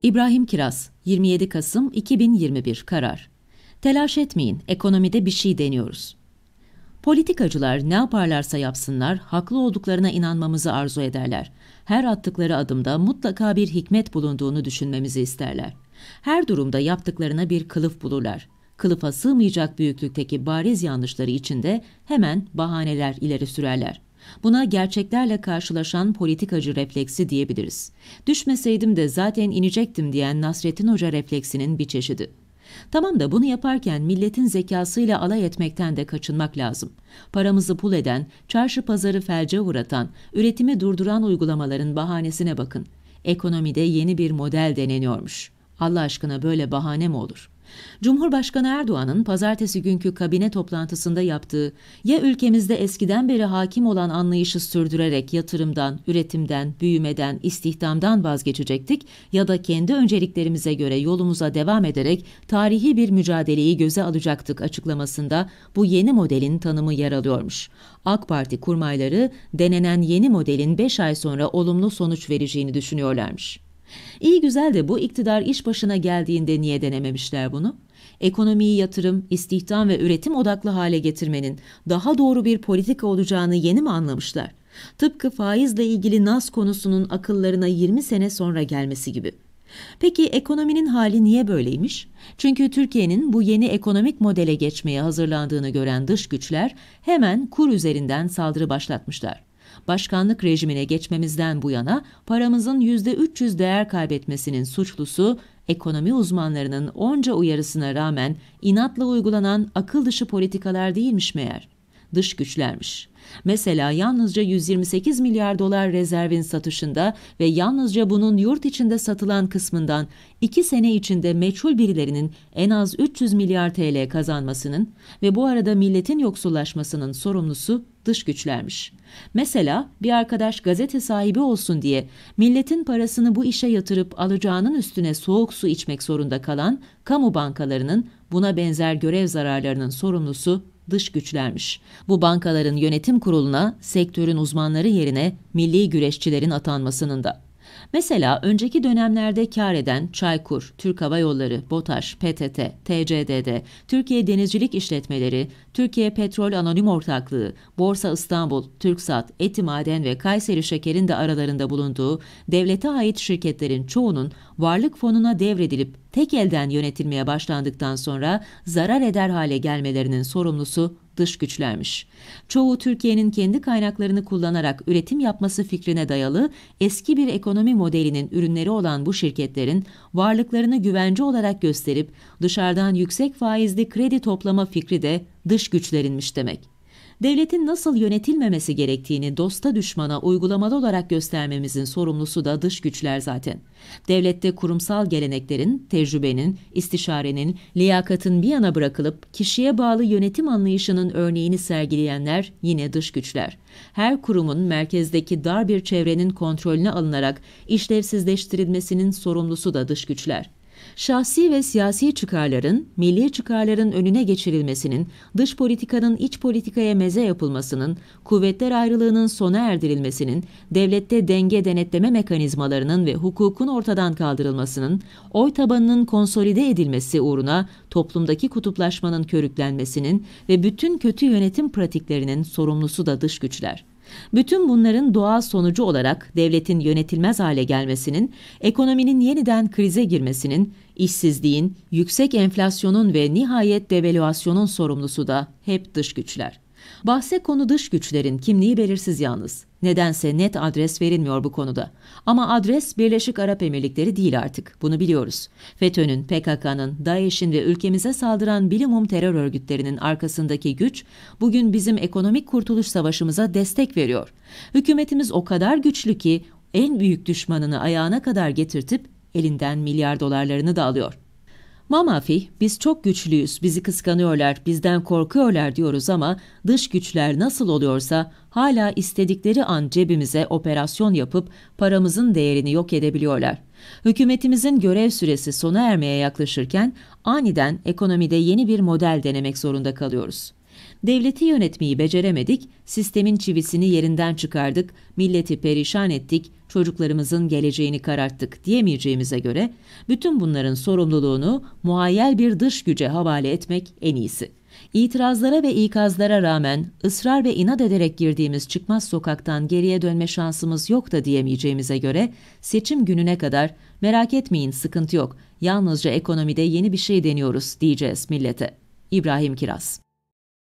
İbrahim Kiraz, 27 Kasım 2021 karar. Telaş etmeyin, ekonomide bir şey deniyoruz. Politikacılar ne yaparlarsa yapsınlar, haklı olduklarına inanmamızı arzu ederler. Her attıkları adımda mutlaka bir hikmet bulunduğunu düşünmemizi isterler. Her durumda yaptıklarına bir kılıf bulurlar. Kılıfa sığmayacak büyüklükteki bariz yanlışları içinde hemen bahaneler ileri sürerler. Buna gerçeklerle karşılaşan politikacı refleksi diyebiliriz. Düşmeseydim de zaten inecektim diyen Nasrettin Hoca refleksinin bir çeşidi. Tamam da bunu yaparken milletin zekasıyla alay etmekten de kaçınmak lazım. Paramızı pul eden, çarşı pazarı felce uğratan, üretimi durduran uygulamaların bahanesine bakın. Ekonomide yeni bir model deneniyormuş. Allah aşkına böyle bahane mi olur? Cumhurbaşkanı Erdoğan'ın pazartesi günkü kabine toplantısında yaptığı, ya ülkemizde eskiden beri hakim olan anlayışı sürdürerek yatırımdan, üretimden, büyümeden, istihdamdan vazgeçecektik ya da kendi önceliklerimize göre yolumuza devam ederek tarihi bir mücadeleyi göze alacaktık açıklamasında bu yeni modelin tanımı yer alıyormuş. AK Parti kurmayları denenen yeni modelin 5 ay sonra olumlu sonuç vereceğini düşünüyorlarmış. İyi güzel de bu iktidar iş başına geldiğinde niye denememişler bunu? Ekonomiyi yatırım, istihdam ve üretim odaklı hale getirmenin daha doğru bir politika olacağını yeni mi anlamışlar? Tıpkı faizle ilgili nas konusunun akıllarına 20 sene sonra gelmesi gibi. Peki ekonominin hali niye böyleymiş? Çünkü Türkiye'nin bu yeni ekonomik modele geçmeye hazırlandığını gören dış güçler hemen kur üzerinden saldırı başlatmışlar. Başkanlık rejimine geçmemizden bu yana paramızın %300 değer kaybetmesinin suçlusu ekonomi uzmanlarının onca uyarısına rağmen inatla uygulanan akıl dışı politikalar değilmiş meğer. Dış güçlermiş. Mesela yalnızca 128 milyar dolar rezervin satışında ve yalnızca bunun yurt içinde satılan kısmından 2 sene içinde meçhul birilerinin en az 300 milyar TL kazanmasının ve bu arada milletin yoksullaşmasının sorumlusu dış güçlermiş. Mesela bir arkadaş gazete sahibi olsun diye milletin parasını bu işe yatırıp alacağının üstüne soğuk su içmek zorunda kalan kamu bankalarının buna benzer görev zararlarının sorumlusu dış güçlermiş. Bu bankaların yönetim kuruluna sektörün uzmanları yerine milli güreşçilerin atanmasının da. Mesela önceki dönemlerde kar eden Çaykur, Türk Hava Yolları, BOTAŞ, PTT, TCDD, Türkiye Denizcilik İşletmeleri, Türkiye Petrol Anonim Ortaklığı, Borsa İstanbul, TürkSat, Etimaden ve Kayseri Şeker'in de aralarında bulunduğu devlete ait şirketlerin çoğunun varlık fonuna devredilip tek elden yönetilmeye başlandıktan sonra zarar eder hale gelmelerinin sorumlusu dış güçlermiş. Çoğu Türkiye'nin kendi kaynaklarını kullanarak üretim yapması fikrine dayalı eski bir ekonomi modelinin ürünleri olan bu şirketlerin varlıklarını güvence olarak gösterip dışarıdan yüksek faizli kredi toplama fikri de dış güçlerinmiş demek. Devletin nasıl yönetilmemesi gerektiğini dosta düşmana uygulamalı olarak göstermemizin sorumlusu da dış güçler zaten. Devlette kurumsal geleneklerin, tecrübenin, istişarenin, liyakatın bir yana bırakılıp kişiye bağlı yönetim anlayışının örneğini sergileyenler yine dış güçler. Her kurumun merkezdeki dar bir çevrenin kontrolüne alınarak işlevsizleştirilmesinin sorumlusu da dış güçler. Şahsi ve siyasi çıkarların, milli çıkarların önüne geçirilmesinin, dış politikanın iç politikaya meze yapılmasının, kuvvetler ayrılığının sona erdirilmesinin, devlette denge denetleme mekanizmalarının ve hukukun ortadan kaldırılmasının, oy tabanının konsolide edilmesi uğruna toplumdaki kutuplaşmanın körüklenmesinin ve bütün kötü yönetim pratiklerinin sorumlusu da dış güçler. Bütün bunların doğal sonucu olarak devletin yönetilmez hale gelmesinin, ekonominin yeniden krize girmesinin, işsizliğin, yüksek enflasyonun ve nihayet devalüasyonun sorumlusu da hep dış güçler. Bahse konu dış güçlerin kimliği belirsiz yalnız. Nedense net adres verilmiyor bu konuda. Ama adres Birleşik Arap Emirlikleri değil artık. Bunu biliyoruz. FETÖ'nün, PKK'nın, DAEŞ'in ve ülkemize saldıran bilimum terör örgütlerinin arkasındaki güç bugün bizim ekonomik kurtuluş savaşımıza destek veriyor. Hükümetimiz o kadar güçlü ki en büyük düşmanını ayağına kadar getirtip elinden milyar dolarlarını da alıyor. Mamafi, biz çok güçlüyüz, bizi kıskanıyorlar, bizden korkuyorlar diyoruz ama dış güçler nasıl oluyorsa hala istedikleri an cebimize operasyon yapıp paramızın değerini yok edebiliyorlar. Hükümetimizin görev süresi sona ermeye yaklaşırken aniden ekonomide yeni bir model denemek zorunda kalıyoruz. Devleti yönetmeyi beceremedik, sistemin çivisini yerinden çıkardık, milleti perişan ettik, çocuklarımızın geleceğini kararttık diyemeyeceğimize göre, bütün bunların sorumluluğunu muhayyel bir dış güce havale etmek en iyisi. İtirazlara ve ikazlara rağmen ısrar ve inat ederek girdiğimiz çıkmaz sokaktan geriye dönme şansımız yok da diyemeyeceğimize göre, seçim gününe kadar merak etmeyin sıkıntı yok, yalnızca ekonomide yeni bir şey deniyoruz diyeceğiz millete. İbrahim Kiraz.